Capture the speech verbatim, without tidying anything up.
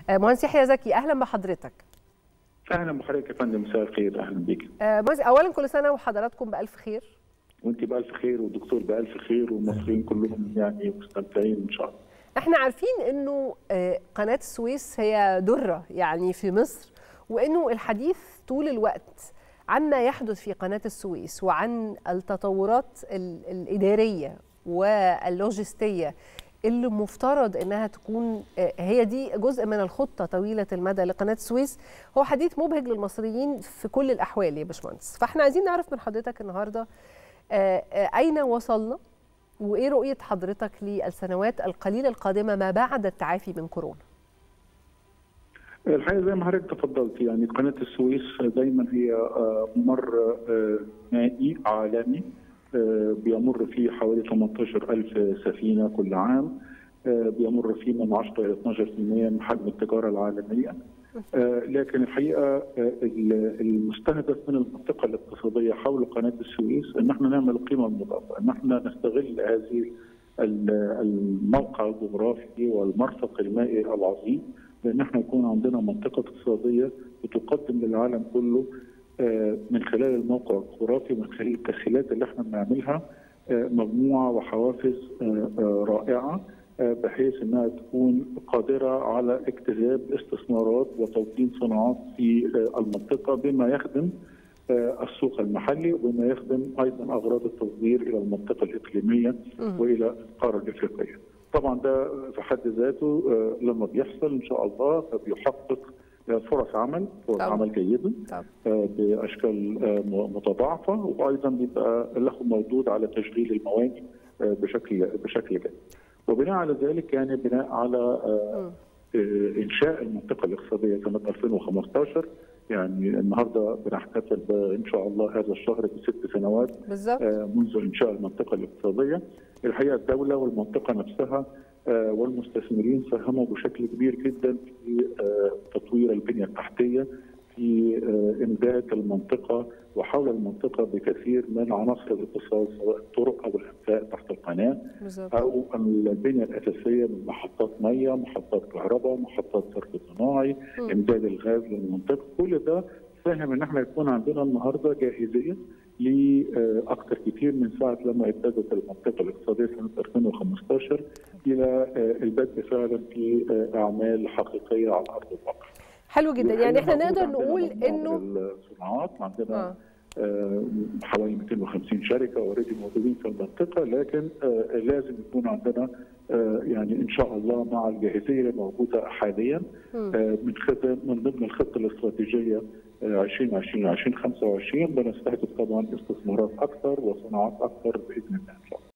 مهندس يحيى زكي، اهلا بحضرتك. اهلا بحضرتك يا فندم، مساء الخير، اهلا بيك. مهندس، اولا كل سنه وحضراتكم بالف خير. وانت بالف خير والدكتور بالف خير والمصريين كلهم يعني مستمتعين ان شاء الله. احنا عارفين انه قناه السويس هي دره يعني في مصر، وانه الحديث طول الوقت عما يحدث في قناه السويس وعن التطورات الاداريه واللوجستيه اللي مفترض انها تكون هي دي جزء من الخطه طويله المدى لقناه السويس، هو حديث مبهج للمصريين في كل الاحوال يا باشمهندس. فاحنا عايزين نعرف من حضرتك النهارده اين وصلنا، وايه رؤيه حضرتك للسنوات القليله القادمه ما بعد التعافي من كورونا؟ الحقيقه زي ما حضرتك تفضلت، يعني قناه السويس دايما هي ممر مائي عالمي بيمر فيه حوالي ثمانية عشر ألف سفينه كل عام، بيمر فيه من عشرة إلى اثناشر بالمئة من حجم التجاره العالميه. لكن الحقيقه المستهدف من المنطقه الاقتصاديه حول قناه السويس ان احنا نعمل القيمه المضافه، ان احنا نستغل هذه الموقع الجغرافي والمرفق المائي العظيم، بان احنا يكون عندنا منطقه اقتصاديه بتقدم للعالم كله من خلال الموقع الجغرافي ومن خلال التسهيلات اللي احنا بنعملها مجموعه وحوافز رائعه، بحيث انها تكون قادره على اجتذاب استثمارات وتوطين صناعات في المنطقه بما يخدم السوق المحلي وبما يخدم ايضا اغراض التصدير الى المنطقه الاقليميه والى القاره الافريقيه. طبعا ده في حد ذاته لما بيحصل ان شاء الله فبيحقق فرص عمل، فرص طبعا. عمل جيده طبعا. باشكال متضاعفه، وايضا بيبقى له مردود على تشغيل الموانئ بشكل بشكل جيد. وبناء على ذلك يعني بناء على انشاء المنطقه الاقتصاديه سنه ألفين وخمسة عشر، يعني النهارده بنحتفل ان شاء الله هذا الشهر بست سنوات بالزبط. منذ انشاء المنطقه الاقتصاديه. الحقيقه الدوله والمنطقه نفسها والمستثمرين ساهموا بشكل كبير جدا في تطوير البنيه التحتيه، في امداد المنطقه وحول المنطقه بكثير من عناصر الاتصال، سواء الطرق او الانفاق تحت القناه بالزبط. او البنيه الاساسيه من محطات ميه، محطات كهرباء، محطات صرف صناعي، م. امداد الغاز للمنطقه، كل ده ساهم ان احنا يكون عندنا النهارده جاهزيه لاكثر كتير من ساعه لما ابتدت المنطقه الاقتصاديه سنه ألفين وخمسة عشر الى البدء فعلا في اعمال حقيقيه على ارض الواقع. حلو جدا، يعني احنا نقدر نقول انه الصناعات عندنا آه. حوالي مئتين وخمسين شركه اوريدي موجودين في المنطقه، لكن آه لازم يكون عندنا آه يعني ان شاء الله مع الجاهزيه الموجوده حاليا آه من خدم من ضمن الخطه الاستراتيجيه آه ألفين وعشرين ألفين وخمسة وعشرين بنستهدف طبعا استثمارات اكثر وصناعات اكثر باذن الله ان شاء الله.